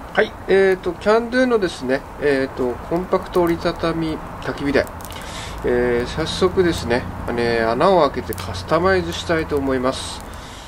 はい、キャンドゥのですね、コンパクト折りたたみ焚き火台、早速ですね、穴を開けてカスタマイズしたいと思います。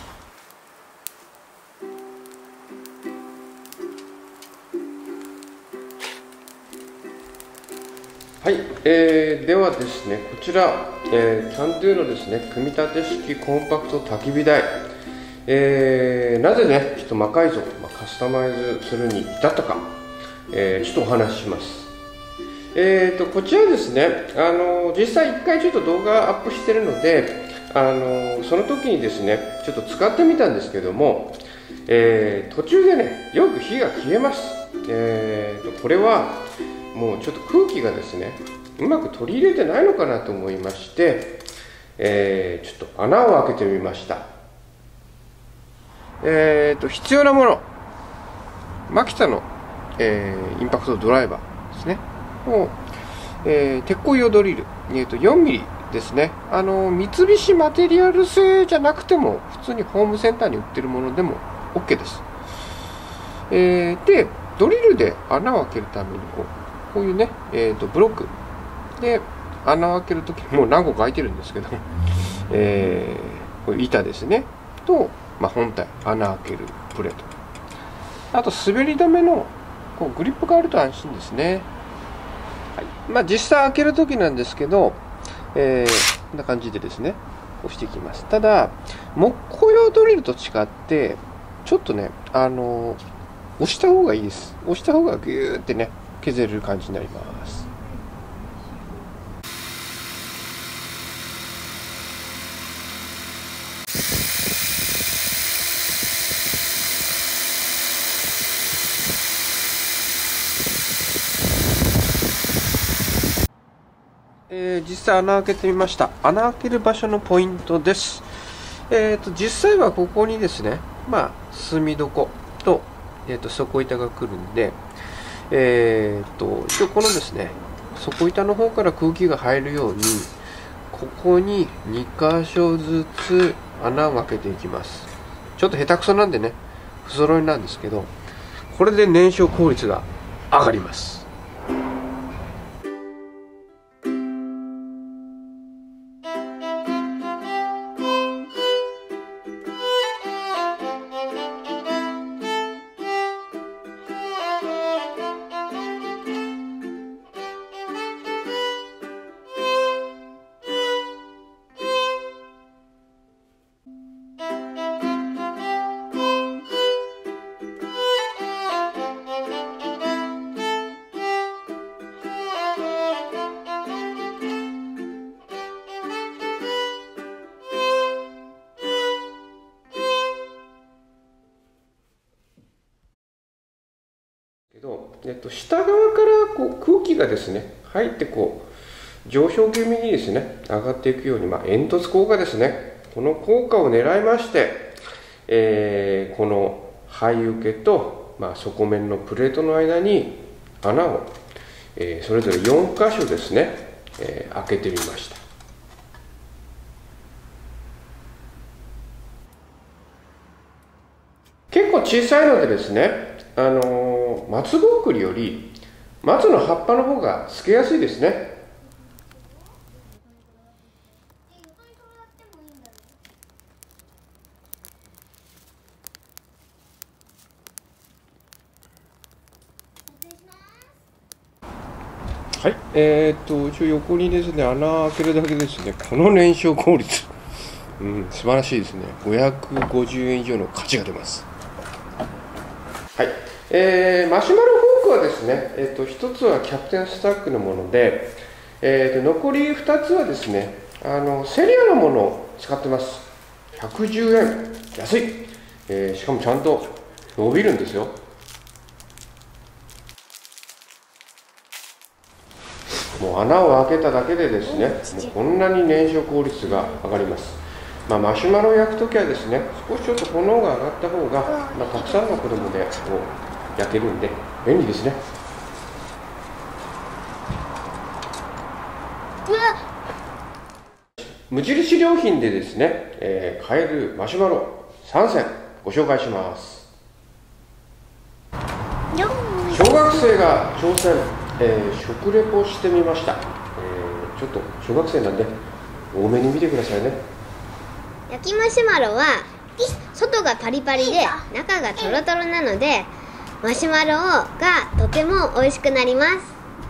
はい、ではですね、こちら、キャンドゥのですね、組み立て式コンパクト焚き火台、なぜね、ちょっと魔改造、カスタマイズするに至ったか、ちょっとお話しします。こちらですね、実際1回ちょっと動画アップしてるので、その時にですね、ちょっと使ってみたんですけども、途中でね、よく火が消えます。これはもうちょっと空気がですね、うまく取り入れてないのかなと思いまして、ちょっと穴を開けてみました。必要なもの、マキタの、インパクトドライバーですね。鉄鋼用ドリル、4ミリですね。三菱マテリアル製じゃなくても、普通にホームセンターに売ってるものでも OK です。で、ドリルで穴を開けるためにこういうね、ブロックで穴を開けるときにもう何個か開いてるんですけど、こういう板ですね。と、本体、穴開けるプレート。あと、滑り止めのグリップがあると安心ですね。はい、実際開けるときなんですけど、こんな感じでですね、押していきます。ただ、木工用ドリルと違って、ちょっとね、押した方がいいです。押した方がギューってね、削れる感じになります。実際穴開けてみました。穴開ける場所のポイントです。実際はここにですね、隅床と、底板が来るんで、一応このですね、底板の方から空気が入るように、ここに2箇所ずつ穴を開けていきます。ちょっと下手くそなんでね、不揃いなんですけど、これで燃焼効率が上がります。下側から空気がですね入って上昇気味にですね上がっていくように、煙突効果ですね、この効果を狙いまして、この肺受けと、底面のプレートの間に穴を、それぞれ4箇所ですね、開けてみました。結構小さいのでですね、松ぼっくりより松の葉っぱの方がつけやすいですね。はい、一応横にですね穴開けるだけですね、この燃焼効率、素晴らしいですね。550円以上の価値が出ます。はい、マシュマロフォークはですね、1つはキャプテンスタックのもので、残り2つはですね、セリアのものを使ってます。110円、安い、しかもちゃんと伸びるんですよ。もう穴を開けただけでですね、もうこんなに燃焼効率が上がります。マシュマロを焼くときはですね、少しちょっと炎が上がった方が、たくさんの子供で焼けるんで便利ですね。無印良品でですね、買えるマシュマロ3選ご紹介します。 小学生が挑戦、食レポしてみました。ちょっと小学生なんで多めに見てくださいね。 焼きマシュマロは外がパリパリで中がトロトロなので、マシュマロがとても美味しくなります。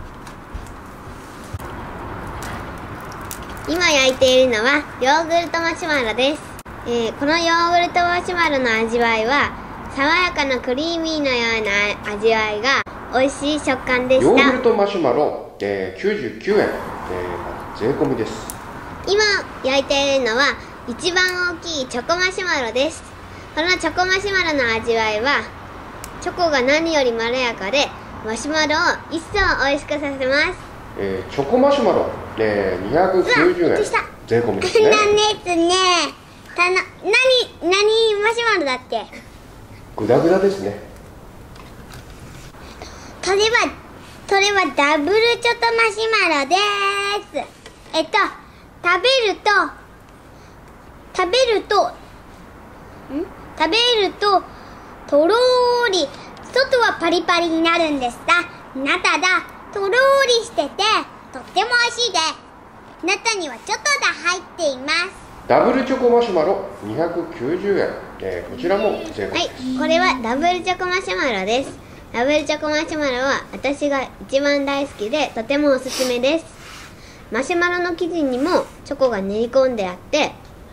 今焼いているのはヨーグルトマシュマロです。このヨーグルトマシュマロの味わいは爽やかなクリーミーのような味わいが美味しい食感でした。 ヨーグルトマシュマロ、99円、税込みです。 今焼いているのは一番大きいチョコマシュマロです。このチョコマシュマロの味わいはチョコが何よりまろやかで、マシュマロを一層美味しくさせます。 チョコマシュマロ、290円税込みですね。 何マシュマロだっけ？ グダグダですね。 それはダブルチョコマシュマロです。食べるととろーり、外はパリパリになるんですが、中がとろーりしててとっても美味しいです。中にはチョコが入っています。 ダブルチョコマシュマロ290円、こちらも税込みです。はい、 これはダブルチョコマシュマロです。ダブルチョコマシュマロは私が一番大好きでとてもおすすめです。マシュマロの生地にもチョコが練り込んであって、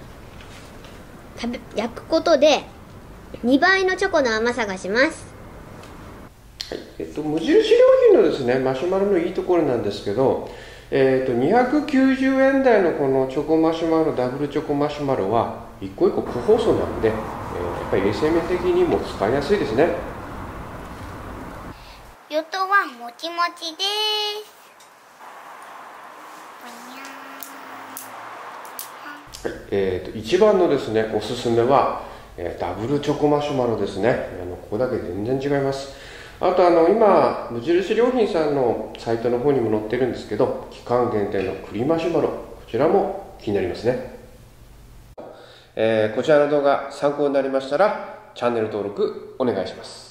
焼くことで2倍のチョコの甘さがします。 はい、無印良品のですね、マシュマロのいいところなんですけど、290円台のこのチョコマシュマロ、ダブルチョコマシュマロは一個一個個包装なんで、やっぱり衛生面的にも使いやすいですね。 外はもちもちです。 はい、一番のですね、おすすめは、ダブルチョコマシュマロですね。ここだけ全然違います。あと今無印良品さんのサイトの方にも載ってるんですけど、期間限定の栗マシュマロ、こちらも気になりますね。こちらの動画参考になりましたらチャンネル登録お願いします。